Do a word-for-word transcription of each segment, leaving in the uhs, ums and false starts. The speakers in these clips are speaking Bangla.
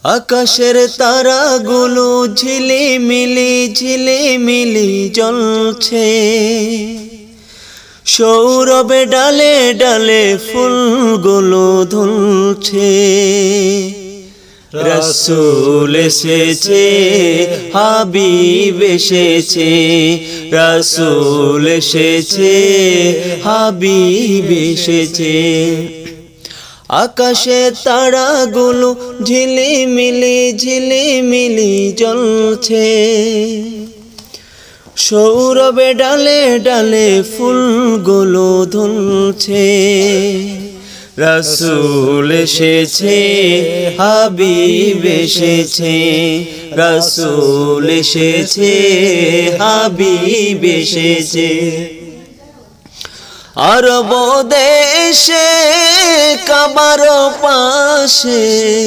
আকাশের তারাগুলো ঝিলিমিলি ঝিলিমিলি জ্বলছে, সৌরভে ডালে ডালে ফুলগুলো দুলছে। রাসূল এসেছে, হাবিব এসেছে, রাসূল এসেছে, হাবিব এসেছে। আকাশে তারাগুলো ঝিলিমিলি ঝিলিমিলি জ্বলছে, সৌরভে ডালে ডালে ফুলগুলো দুলছে। রাসূল এসেছে, হাবিব এসেছে, রাসূল এসেছে, হাবিব এসেছে। আরব দেশে কাবার পাশে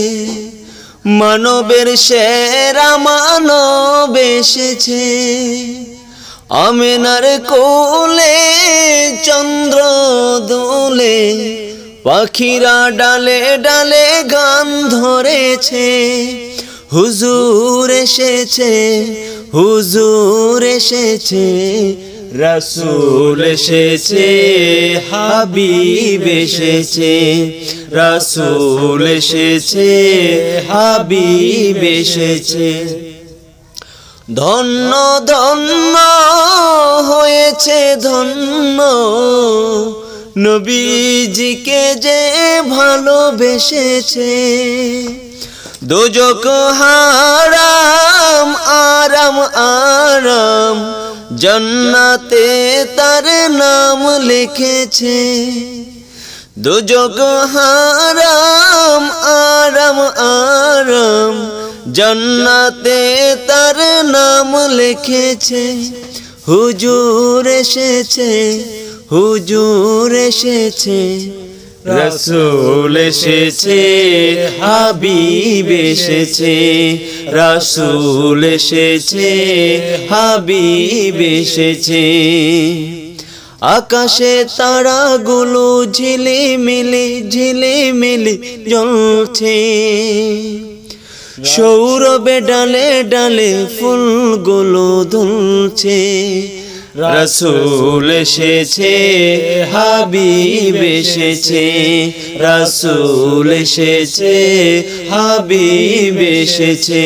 মানবের সেরা মানব এসেছে। আমিনার কোলে চন্দ্র দোলে, পাখিরা ডালে ডালে গান ধরেছে। হুজুর এসেছে, হুজুর এসেছে, রাসূল এসেছে, হাবিব এসেছে, রাসূল এসেছে, হাবিব এসেছে। ধন্য ধন্য হয়েছে ধন্য, নবীজিকে যে ভালোবেসেছে। দোজখ হারাম আরাম আরাম, জান্নাতে তার নাম লিখেছে। দোজখ হারাম আরাম আরাম, জান্নাতে তার নাম লিখেছে। হুজুর এসেছে, হুজুর এসেছে, রাসূল এসেছে, হাবিব এসেছে, রাসূল এসেছে, হাবিব এসেছে। আকাশে তারাগুলো ঝিলিমিলি ঝিলিমিলি জ্বলছে, সৌরভে ডালে ডালে ফুলগুলো দুলছে। রাসূল এসেছে, হাবিব এসেছে, রাসূল এসেছে, হাবিব এসেছে,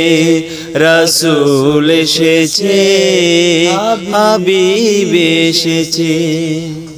রাসূল এসেছে, হাবিব এসেছে।